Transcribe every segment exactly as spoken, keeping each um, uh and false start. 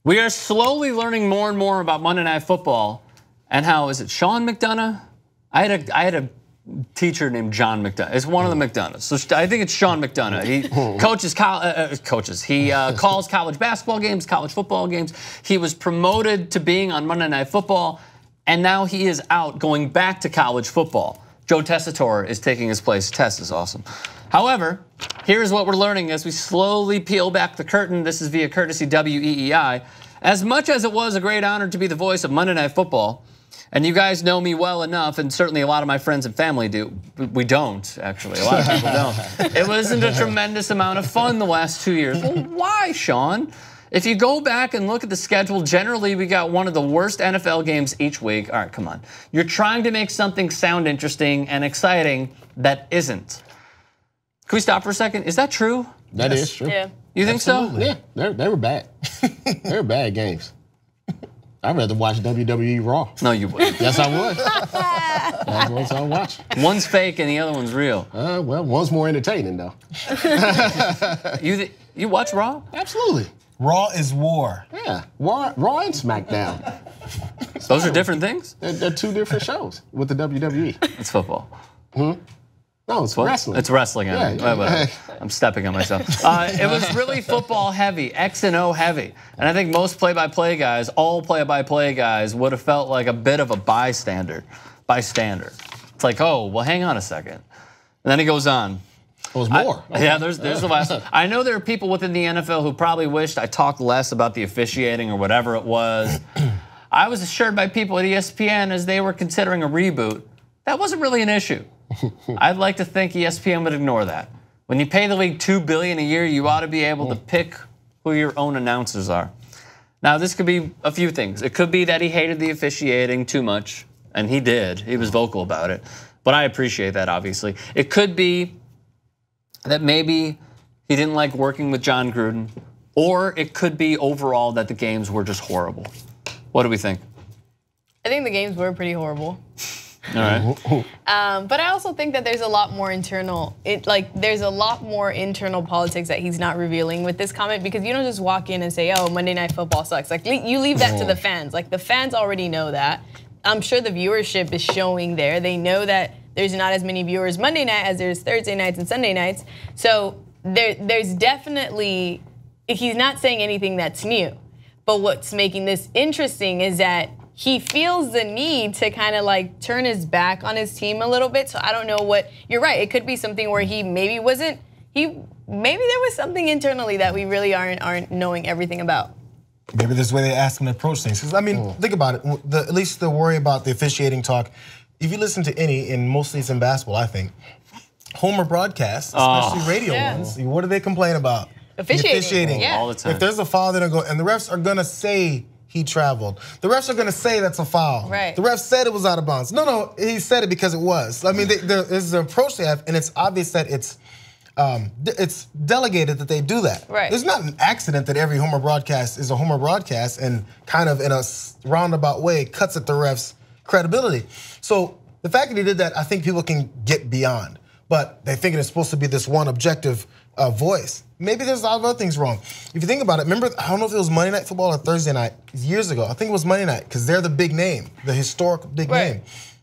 We are slowly learning more and more about Monday Night Football and how, is it Sean McDonough? I had a, I had a teacher named John McDonough. It's one of the McDonoughs. So I think it's Sean McDonough. He coaches, uh, coaches. He uh, calls college basketball games, college football games. He was promoted to being on Monday Night Football, and now he is out going back to college football. Joe Tessitore is taking his place. Tess is awesome. However, here's what we're learning as we slowly peel back the curtain. This is via courtesy W E E I. As much as it was a great honor to be the voice of Monday Night Football, and you guys know me well enough, and certainly a lot of my friends and family do. We don't, actually. A lot of people don't. It wasn't a tremendous amount of fun the last two years. Well, why, Sean? If you go back and look at the schedule, generally we got one of the worst N F L games each week. All right, come on. You're trying to make something sound interesting and exciting that isn't. Can we stop for a second? Is that true? That yes. is true. Yeah. You think Absolutely. so? Yeah, they were bad. They were bad games. I'd rather watch W W E Raw. No, you wouldn't. Yes, I would. That's what I watch. One's fake and the other one's real. Uh, well, one's more entertaining, though. you you watch Raw? Absolutely. Raw is war. Yeah, Raw, Raw and SmackDown. Those are different things? They're, they're two different shows with the W W E. It's football. Hmm? No, it's what? wrestling. It's wrestling. I mean. yeah, yeah. I'm stepping on myself. Uh, it was really football heavy, X and O heavy. And I think most play-by-play guys, all play-by-play guys, would have felt like a bit of a bystander. Bystander. It's like, oh, well, hang on a second. And then he goes on. It was more. I, okay. Yeah, there's, there's the last one. I know there are people within the N F L who probably wished I talked less about the officiating or whatever it was. I was assured by people at E S P N as they were considering a reboot, that wasn't really an issue. I'd like to think E S P N would ignore that. When you pay the league two billion dollars a year, you ought to be able to pick who your own announcers are. Now, this could be a few things. It could be that he hated the officiating too much, and he did. He was vocal about it. But I appreciate that, obviously. It could be that maybe he didn't like working with John Gruden, or it could be overall that the games were just horrible. What do we think? I think the games were pretty horrible. All right. Um, but I also think that there's a lot more internal, it, like there's a lot more internal politics that he's not revealing with this comment, because you don't just walk in and say, oh, Monday Night Football sucks. Like you leave that to the fans. Like the fans already know that. I'm sure the viewership is showing there. They know that there's not as many viewers Monday night as there's Thursday nights and Sunday nights. So there, there's definitely, he's not saying anything that's new. But what's making this interesting is that he feels the need to kind of like turn his back on his team a little bit. So I don't know what, you're right, it could be something where he maybe wasn't, he maybe there was something internally that we really aren't aren't knowing everything about. Maybe there's a way they ask him to approach things. Because I mean, mm. think about it, the, at least the worry about the officiating talk, if you listen to any, and mostly it's in basketball, I think, Homer broadcasts, especially oh. radio yeah. ones, what do they complain about? Officiating. The officiating. Yeah. All the time. If there's a foul, they're going, and the refs are gonna say he traveled. The refs are gonna say that's a foul. Right. The refs said it was out of bounds. No, no, he said it because it was. I mean, they, there's an approach they have, and it's obvious that it's um, it's delegated that they do that. Right. There's not an accident that every Homer broadcast is a Homer broadcast and kind of in a roundabout way cuts at the refs' credibility. So the fact that he did that, I think people can get beyond. But they think it's supposed to be this one objective uh, voice. Maybe there's a lot of other things wrong. If you think about it, remember, I don't know if it was Monday Night Football or Thursday night, years ago. I think it was Monday night, because they're the big name, the historic big right. name.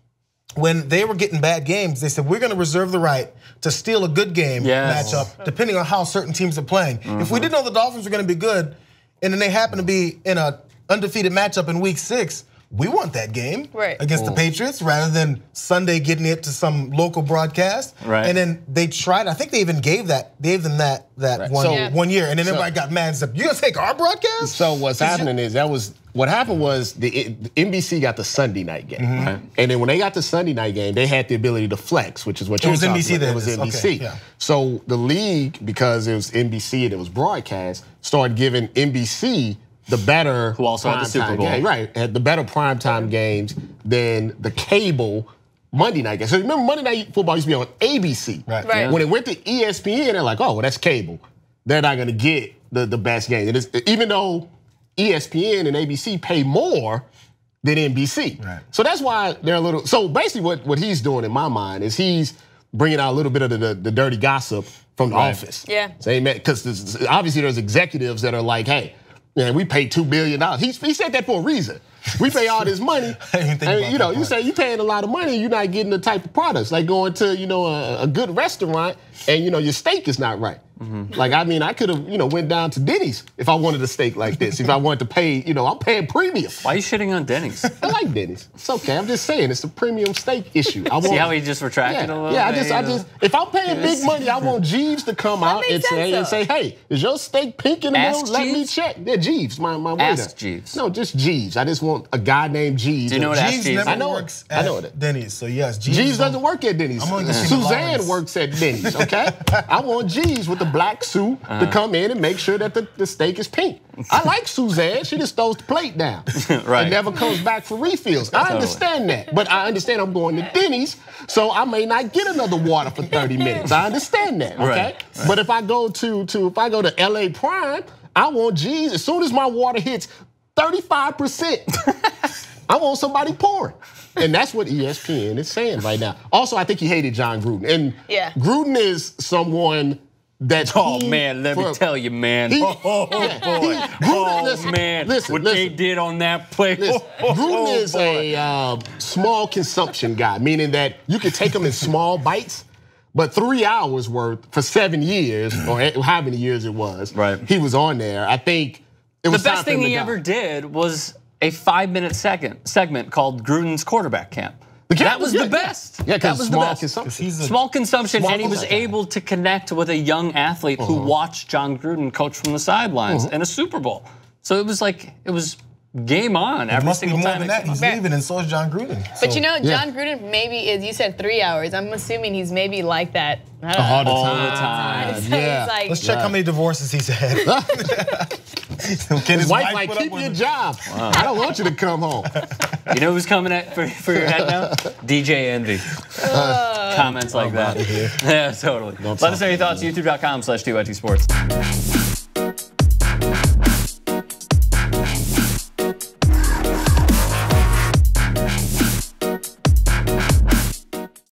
When they were getting bad games, they said, we're gonna reserve the right to steal a good game yes. matchup, depending on how certain teams are playing. Mm-hmm. If we didn't know the Dolphins were gonna be good, and then they happen to be in an undefeated matchup in week six, we want that game right. against Ooh. the Patriots rather than Sunday getting it to some local broadcast. Right. And then they tried, I think they even gave that, gave them that that right. one, so, yeah. one year. And then so, everybody got mad and said, you gonna take our broadcast? So what's happening is that was, what happened was the, the N B C got the Sunday night game. Mm-hmm. Right. And then when they got the Sunday night game, they had the ability to flex, which is what you're talking N B C about. then It was is. N B C. Okay, yeah. So the league, because it was N B C and it was broadcast, started giving N B C the better who also had the Super Bowl. Game, right, had the better primetime games than the cable Monday night game. So remember, Monday Night Football used to be on A B C. Right. Right. When it went to E S P N, they're like, oh, well, that's cable. They're not gonna get the, the best game. It is, even though E S P N and A B C pay more than N B C. Right. So that's why they're a little, so basically what, what he's doing in my mind is he's bringing out a little bit of the, the, the dirty gossip from the right. office. Yeah. Because obviously there's executives that are like, hey, Man, we paid two billion dollars. He, he said that for a reason. We pay all this money. I didn't even think and, about you know, that you part. say you paying a lot of money, you're not getting the type of products. Like going to, you know, a, a good restaurant and, you know, your steak is not right. Mm-hmm. Like, I mean, I could have, you know, went down to Denny's if I wanted a steak like this. If I wanted to pay, you know, I'm paying premium. Why are you shitting on Denny's? I like Denny's. It's okay. I'm just saying it's a premium steak issue. I want, See how he just retracted yeah, a little Yeah, I bit, just, I you know? just, if I'm paying big money, I want Jeeves to come out makes and say, sense, and say, hey, is your steak pink in the Ask middle? Let me Jeeves? check. Yeah, Jeeves, my, my waiter. Ask Jeeves. No, just Jeeves. I just want a guy named Jeeves. Do you know what Ask Jeeves Jeeves? never I know it. works I at know it. Denny's, so yes, Jeeves, Jeeves is doesn't on- work at Denny's. I'm only gonna see Suzanne Lawrence. works at Denny's, okay? I want Jeeves with the black suit Uh-huh. to come in and make sure that the, the steak is pink. I like Suzanne. She just throws the plate down. Right. And never comes back for refills. I Totally. understand that. But I understand I'm going to Denny's, so I may not get another water for thirty minutes. I understand that, okay? Right, right. But if I go to, to if I go to L A Prime, I want Jeeves. As soon as my water hits thirty-five percent, I want somebody pouring. And that's what E S P N is saying right now. Also, I think he hated John Gruden. And Yeah. Gruden is someone that Oh he- man, let me for- tell you, man. he- oh, oh, oh, yeah, boy. he- Gruden, oh listen, man, listen, what they listen. did on that play. Listen, Oh, oh, Gruden oh, is boy. a uh, small consumption guy, meaning that you can take them in small bites, but three hours worth for seven years, or how many years it was, Right. he was on there. I think it The was time best for him thing to he go. ever did was a five-minute second segment called Gruden's Quarterback Camp. The camp That was was the good, yeah. best. Yeah, that because was small the best. consumption. He's a- Small consumption, Small and he was consumption. able to connect with a young athlete who watched John Gruden coach from the sidelines in a Super Bowl. So it was like it was game on It every must be single more time. than it that. came He's up. leaving, and so is John Gruden. But So- you know, Yeah. John Gruden maybe is. You said three hours. I'm assuming he's maybe like that. I don't All know. the All time. the time. So Yeah. he's like, Let's check how many divorces he's had. Can His wife like, put up keep with your it? job. I don't want you to come home. You know who's coming at for, for your head now? D J Envy. Comments like that. Yeah, totally. Let us know your thoughts. YouTube dot com slash T Y T Sports.